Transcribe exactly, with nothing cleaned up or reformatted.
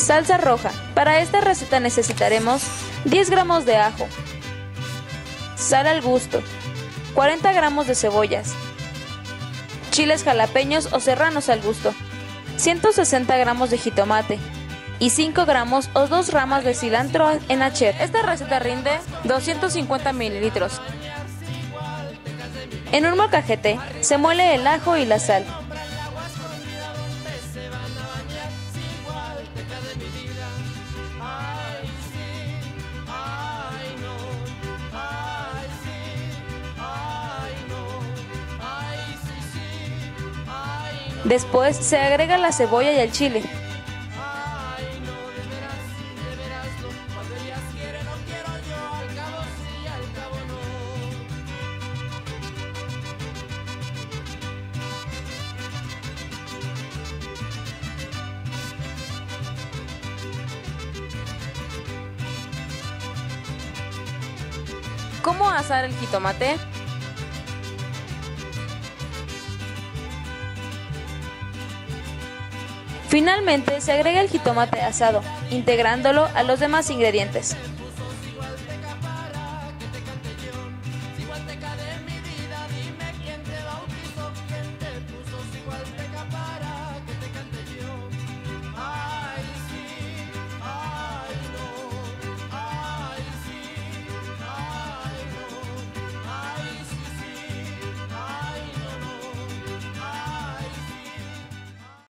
Salsa roja. Para esta receta necesitaremos diez gramos de ajo, sal al gusto, cuarenta gramos de cebollas, chiles jalapeños o serranos al gusto, ciento sesenta gramos de jitomate y cinco gramos o dos ramas de cilantro en hacher. Esta receta rinde doscientos cincuenta mililitros. En un molcajete se muele el ajo y la sal. Después se agrega la cebolla y el chile. ¿Cómo asar el jitomate? Finalmente se agrega el jitomate asado, integrándolo a los demás ingredientes.